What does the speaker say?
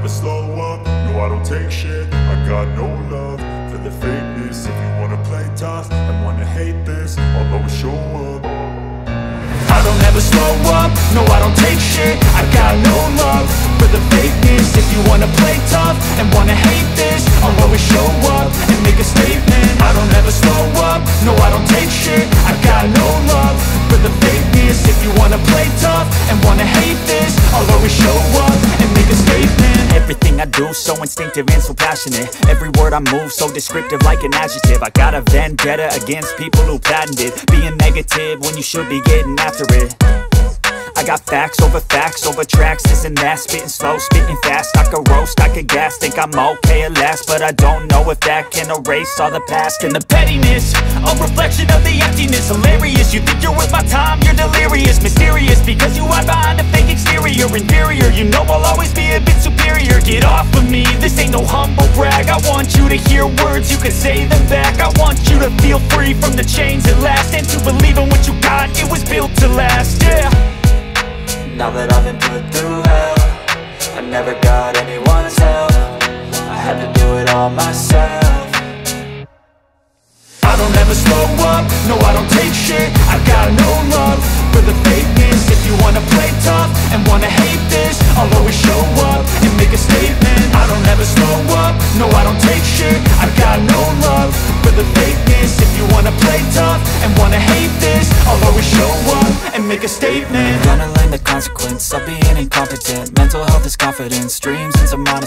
never slow up, no I don't take shit. I got no love for the fakeness. If you wanna play tough and wanna hate this, I'll always show up. I don't ever slow up, no I don't take shit. I got no love for the fakeness. If you wanna play tough and wanna hate this, I'll always show up and make a statement. I don't ever slow up, no I don't take shit. I got no love for the fakeness. If you wanna play tough and wanna hate this, I'll always show up and make a statement. Everything I do so instinctive and so passionate. Every word I move so descriptive like an adjective. I got a vendetta against people who patented being negative when you should be getting after it. I got facts over tracks, this and that. Spitting slow, spitting fast. I could roast, I could gas. Think I'm okay at last, but I don't know if that can erase all the past. And the pettiness, a reflection of the emptiness. Hilarious, you think you're worth my time, you're delirious. Mysterious, because you hide behind a fake exterior. Inferior, you know I'll always be a bit superior. Get off of me, this ain't no humble brag. I want you to hear words, you can say them back. I want you to feel free from the chains at last, and to believe in what you got, it was built to last, yeah. Now that I've been put through hell, I never got anyone's help. I had to do it all myself. I don't ever slow up, no I don't take shit. I got no love for the fakeness. If you wanna play tough and wanna hate this, I'll always show up and make a statement. I don't ever slow up, no I don't take shit. I got no love for the fakeness. If you wanna play tough and wanna hate this, I'll always show up and make a statement. Gonna learn the consequence of being incompetent. Mental health is confidence, dreams into